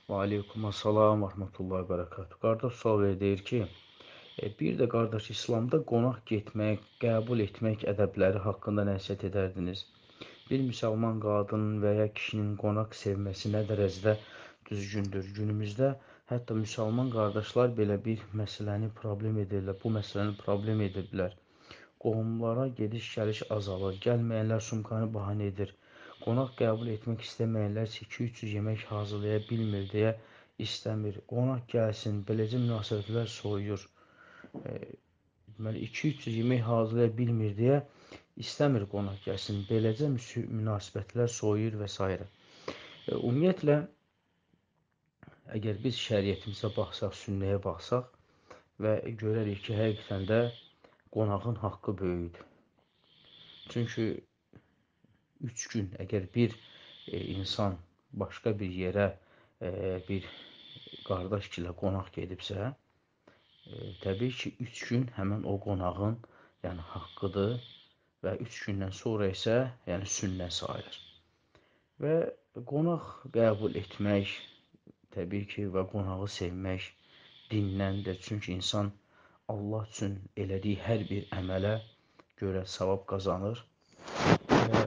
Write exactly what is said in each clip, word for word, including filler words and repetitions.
Və aleykum assalam və rəhmətullahi və bərəkatuhu. Qardaş sual verir, deyir ki, e, bir də qardaş İslamda qonaq getmək, qəbul etmək ədəbləri haqqında nəsihət edərdiniz. Bir müsəlman qadının və ya kişinin qonaq sevməsi nə dərəcədə düzgündür? Günümüzdə hətta müsəlman qardaşlar belə bir məsələni problem edirlər, bu məsələni problem edirlər. Qohumlara gediş-gəliş azalır, gəlməyənlər sumkanı bahanə edir. Qonaq qəbul etmək istəməyənlər iki üç cür yemək hazırlaya bilmir deyə istəmir. Qonaq gəlsin, beləcə münasibətlər soyuyur. E, deməli, iki üç cür yemək hazırlaya bilmir deyə istəmir qonaq gəlsin, beləcə münasibətlər soyuyur və s. E, ümumiyyətlə, əgər biz şəriətimizə baxsaq, sünnəyə baxsaq və görərik ki, həqiqətən də qonağın haqqı böyükdür. Çünki üç gün əgər bir e, insan başqa bir yerə e, bir qardaş ilə qonaq gedibsə, e, təbii ki, üç gün həmən o qonağın yəni haqqıdır və üç gündən sonra isə yəni sünnə sayılır. Və qonaq qəbul etmək, təbii ki, və qonağı sevmək dindəndir. Çünki insan Allah üçün elədiyi hər bir əmələ görə savab qazanır. Və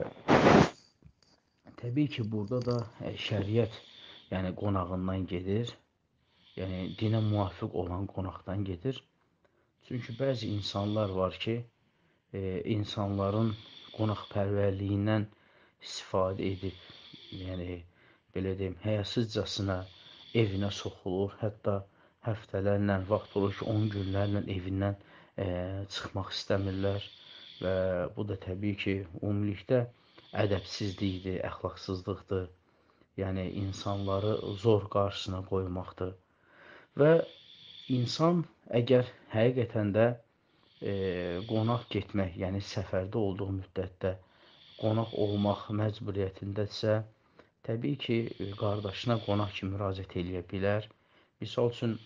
təbii ki, burada da e, şəriət yəni qonağından gedir. Yəni dinə müvafiq olan qonaqdan gedir. Çünki bəzi insanlar var ki, e, insanların qonaqpərvərliyindən istifadə edib, yəni belə deyim, həyasızcasına evinə soxulur, hətta həftələrlə, vaxt olur ki, on günlərlə evindən e, çıxmaq istəmirlər və bu da təbii ki, ümumilikdə ədəbsizlikdir, əxlaqsızlıqdır, yəni insanları zor qarşısına qoymaqdır və insan əgər həqiqətən də e, qonaq getmək, yəni səfərdə olduğu müddətdə qonaq olmaq məcburiyyətindədirsə, təbii ki, qardaşına qonaq kimi müraciət eləyə bilər. Misal üçün,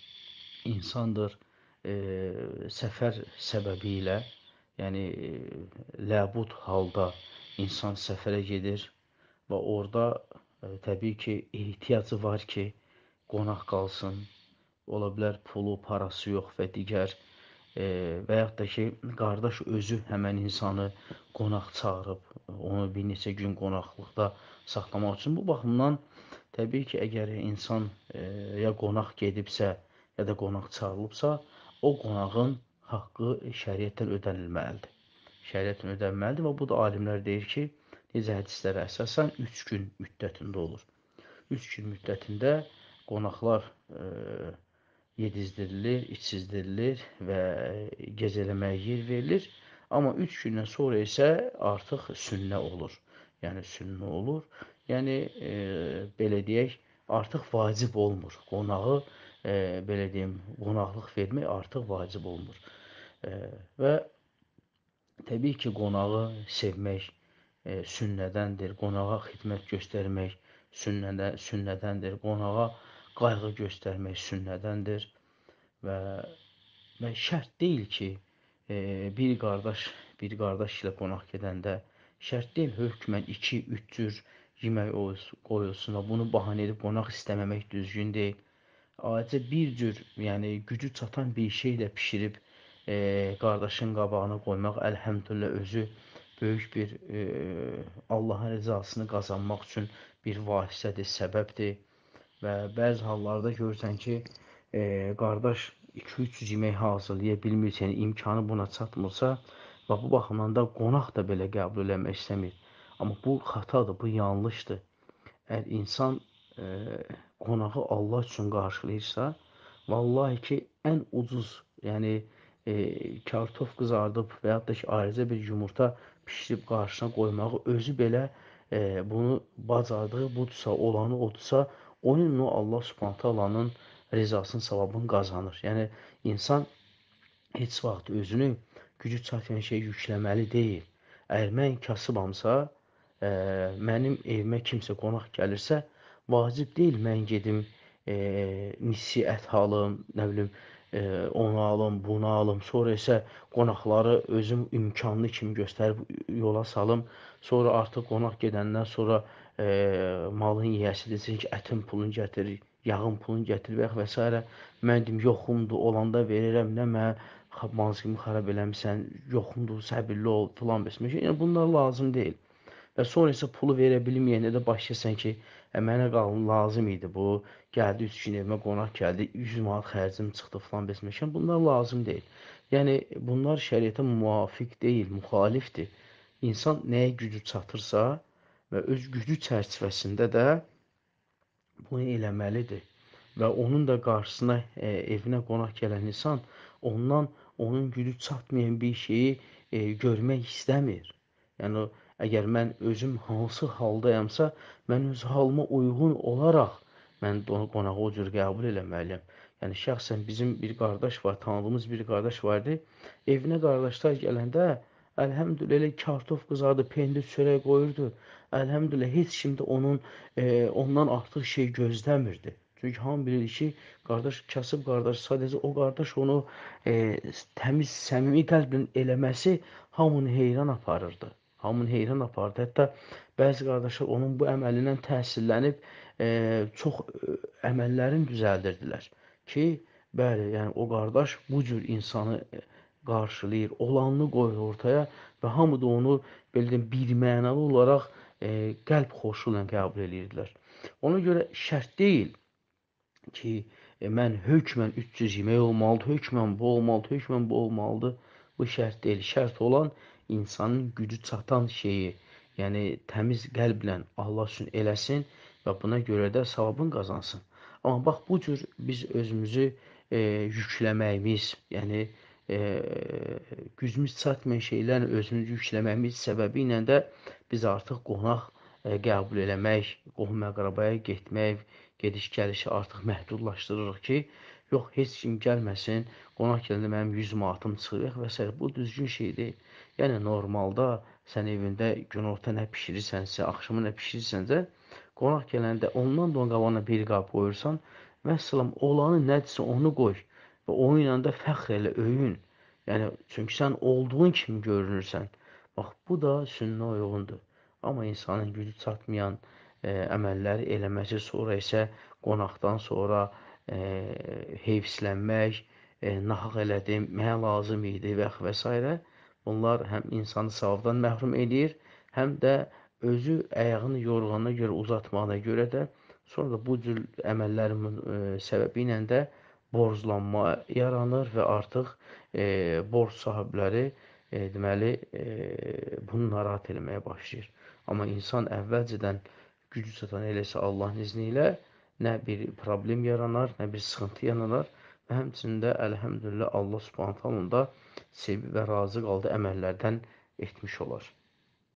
insandır e, səfər səbəbi ilə, yəni e, ləbud halda insan səfərə gedir və orada e, təbii ki, ehtiyacı var ki, qonaq qalsın. Ola bilər pulu, parası yox və digər e, və yaxud da ki, qardaş özü həmən insanı qonaq çağırıb, onu bir neçə gün qonaqlıqda saxlamaq üçün. Bu baxımdan təbii ki, əgər insan e, ya qonaq gedibsə, ya da qonaq çağırılıbsa, o qonağın haqqı şəriətdən ödənilməlidir. Şəriətdən ödənilməlidir və bu da alimlər deyir ki, necə hədislərə əsasən üç gün müddətində olur. üç gün müddətində qonaqlar e, yedizdirilir, içizdirilir və gecələməyə yer verilir. Amma üç gündən sonra isə artıq sünnə olur. Yəni sünnə olur. Yəni e, belə deyək, artıq vacib olmur. Qonağı e, belə deyim, qonaqlıq vermək artıq vacib olmur. E, və təbii ki, qonağı sevmək e, sünnədəndir. Qonağa xidmət göstərmək sünnədə, sünnədəndir. Qonağa qayğı göstərmək sünnədəndir. Və, və şərt deyil ki, e, bir qardaş bir qardaş ilə qonaq gedəndə şərt deyil hökmən iki üç cür yemək qoyulsun və bunu bahanə edib qonaq istəməmək düzgün deyil. Ayrıca bir cür, yəni gücü çatan bir şey də pişirib e, qardaşın qabağına qoymaq əlhəmdülillah özü böyük bir e, Allahın rızasını qazanmaq üçün bir vasitədir, səbəbdir. Və bəzi hallarda görürsən ki, e, qardaş iki üç yemək hazırlaya bilmirsə, yəni imkanı buna çatmırsa və bu baxımdan da qonaq da belə qəbul eləmək istəmir. Amma bu xatadır, bu yanlışdır. Əgər insan e, qonağı Allah üçün qarşılayırsa, vallahi ki, ən ucuz, yəni e, kartof qızardıb və yaxud da ki, ayrıca bir yumurta pişirib qarşısına qoymağı özü belə e, bunu bacardığı budursa, olanı odursa, onunla Allah Subhanahu taalanın rızasının, savabını qazanır. Yəni, insan heç vaxt özünü gücü çatmayan şey yükləməli deyil. Əgər mən kasıbamsa, e, mənim evimə kimsə qonaq gəlirsə, vacib deyil mən gedim e, nisi ət alım, nə bilim, e, onu alım, bunu alım, sonra isə qonaqları özüm imkanlı kimi göstərib yola salım, sonra artıq qonaq gedəndən sonra e, malın yiyəsi desin ki, ətin pulunu gətir, yağın pulunu gətir və, və s. Mən deyim, yoxumdur, olanda verirəm, nə mən mazğımı xarab eləmişsən, yoxumdur, səbirli ol, filan besin. Yəni, bunlar lazım deyil. Və sonra isə pulu verə bilməyəndə də başlayırsan ki, ə, mənə qalın lazım idi bu, gəldi üç gün evimə qonaq gəldi, yüz manat xərcim çıxdı filan besin. Bunlar lazım deyil. Yəni, bunlar şəriətə müvafiq deyil, müxalifdir. İnsan nəyə gücü çatırsa və öz gücü çərçivəsində də bunu eləməlidir. Və onun da qarşısına e, evinə qonaq gələn insan ondan onun gücü çatmayan bir şeyi e, görmək istəmir. Yəni, əgər mən özüm hansı haldayamsa, mən öz halıma uyğun olaraq mən onu qonağı o cür qəbul eləməliyəm. Yəni, şəxsən bizim bir qardaş var, tanıdığımız bir qardaş vardı. Evinə qardaşlar gələndə, əlhəmdülə elə kartof qızardı, pendir çörək qoyurdu. Əlhəmdülə heç kim də onun, e, ondan artıq şey gözləmirdi. Çünki hamı bilir ki, qardaş, kasıb qardaş, sadəcə o qardaş onu e, təmiz, səmimi qəlblə eləməsi hamını heyran aparırdı. Hamını heyran apardı. Hətta bəzi qardaşlar onun bu əməlindən təsirlənib e, çox e, əməllərini düzəldirdilər. Ki, bəli, yəni o qardaş bu cür insanı e, qarşılayır, olanını qoyur ortaya və hamı da onu belə deyim, birmənalı olaraq e, qəlb xoşu ilə qəbul edirdilər. Ona görə şərt deyil ki, e, mən hökmən üç yüz yemək olmalıdır, hökmən bu olmalıdır, hökmən bu olmalıdır. Bu şərt deyil. Şərt olan insanın gücü çatan şeyi, yəni təmiz qəlblə Allah üçün eləsin və buna görə də savabını qazansın. Amma bax, bu cür biz özümüzü e, yükləməyimiz, yəni e, gücümüz çatmayan şeylərlə özümüzü yükləməyimiz səbəbi ilə də biz artıq qonaq e, qəbul eləmək, qohum əqrabaya getmək, gediş-gəlişi artıq məhdudlaşdırırıq ki, yox, heç kim gəlməsin, qonaq gələndə mənim yüz manatım çıxır və s. Bu düzgün şey deyil. Yəni, normalda sən evində günorta nə pişirirsənsə, axşamı nə pişirirsənsə, qonaq gələndə ondan da onun qabağına bir qab qoyursan, vəssalam, olanı nədirsə onu qoy və onun ilə də fəxr elə, öyün. Yəni, çünki sən olduğun kimi görünürsən. Bax, bu da sünnə uyğundur. Amma insanın gücü çatmayan e, əməlləri eləməsi, sonra isə qonaqdan sonra e, heyfslənmək, e, nahaq elədim, mənə lazım idi və, və s. Bunlar həm insanı savabdan məhrum edir, həm də özü əyağını yorğanına görə uzatmağına görə də sonra da bu cür əməllərin e, səbəbi ilə də borclanma yaranır və artıq e, borc sahibləri e, deməli e, bunu narahat eləməyə başlayır. Amma insan əvvəlcədən gücü çatan eləsə Allahın izni ilə nə bir problem yaranar, nə bir sıxıntı yaranar və həmçində əlhəmdülillah Allah Subhanahu taala da sevib və razı qaldığı əməllərdən etmiş olar.